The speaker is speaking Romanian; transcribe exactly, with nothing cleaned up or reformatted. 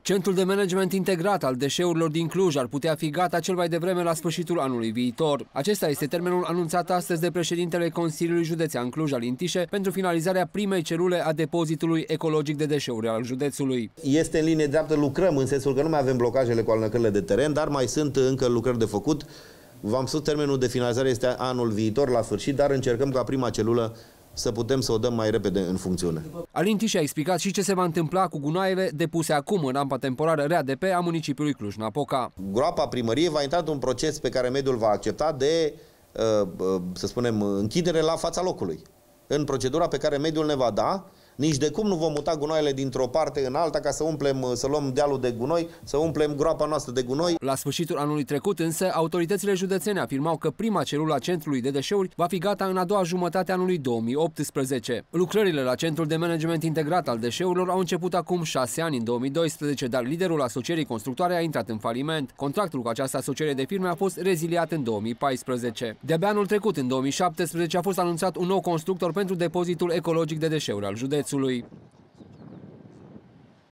Centrul de management integrat al deșeurilor din Cluj ar putea fi gata cel mai devreme la sfârșitul anului viitor. Acesta este termenul anunțat astăzi de președintele Consiliului Județean Cluj-Alin Tișe pentru finalizarea primei celule a depozitului ecologic de deșeuri al județului. Este în linie dreaptă, lucrăm în sensul că nu mai avem blocajele cu alunecările de teren, dar mai sunt încă lucrări de făcut. V-am spus, termenul de finalizare este anul viitor la sfârșit, dar încercăm ca prima celulă să putem să o dăm mai repede în funcțiune. Alin Tișe a explicat și ce se va întâmpla cu gunoaiele depuse acum în rampa temporară R A D P a municipiului Cluj-Napoca. Groapa primăriei va intra într-un proces pe care mediul va accepta de, să spunem, închidere la fața locului. În procedura pe care mediul ne va da, nici de cum nu vom muta gunoaiele dintr-o parte în alta ca să umplem, să luăm dealul de gunoi, să umplem groapa noastră de gunoi. La sfârșitul anului trecut însă, autoritățile județene afirmau că prima celulă a centrului de deșeuri va fi gata în a doua jumătate a anului două mii optsprezece. Lucrările la Centrul de Management Integrat al Deșeurilor au început acum șase ani, în două mii doisprezece, dar liderul asocierii constructoare a intrat în faliment. Contractul cu această asociere de firme a fost reziliat în două mii paisprezece. De-abia anul trecut, în două mii șaptesprezece, a fost anunțat un nou constructor pentru depozitul ecologic de deșeuri al județului.